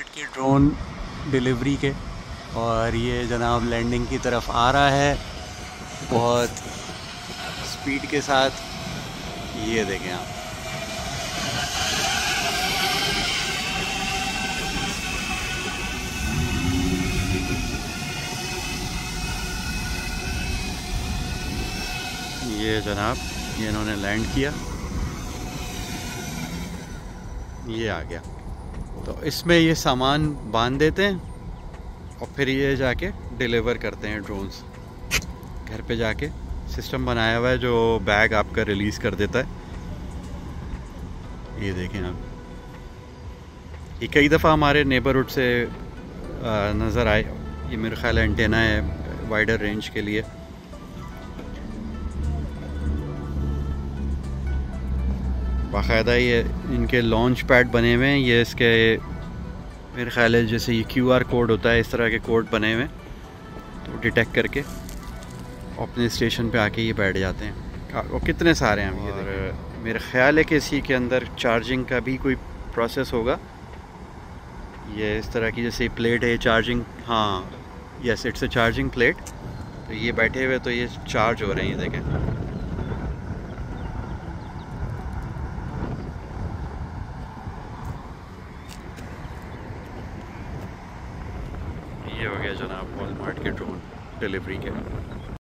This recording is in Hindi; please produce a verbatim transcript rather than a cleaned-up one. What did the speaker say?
वॉलमार्ट के ड्रोन डिलीवरी के। और ये जनाब लैंडिंग की तरफ आ रहा है बहुत स्पीड के साथ। ये देखें आप, ये जनाब ये इन्होंने लैंड किया, ये आ गया। तो इसमें ये सामान बांध देते हैं और फिर ये जाके डिलीवर करते हैं ड्रोन्स घर पे जाके। सिस्टम बनाया हुआ है जो बैग आपका रिलीज़ कर देता है। ये देखें आप, ये कई दफ़ा हमारे नेबरहुड से नज़र आए। ये मेरा ख्याल एंटेना है वाइडर रेंज के लिए। बाकायदा ये इनके लॉन्च पैड बने हुए हैं। ये इसके मेरे ख्याल है जैसे ये क्यू आर कोड होता है, इस तरह के कोड बने हुए हैं, तो डिटेक्ट करके अपने स्टेशन पे आके ये बैठ जाते हैं। और कितने सारे हैं ये। और मेरा ख्याल है कि इसी के अंदर चार्जिंग का भी कोई प्रोसेस होगा। ये इस तरह की जैसे प्लेट है चार्जिंग, हाँ yes it's a charging plate. तो ये बैठे हुए तो ये चार्ज हो रहे हैं, ये देखें। ये हो गया जनाब वॉलमार्ट के ड्रोन डिलीवरी के।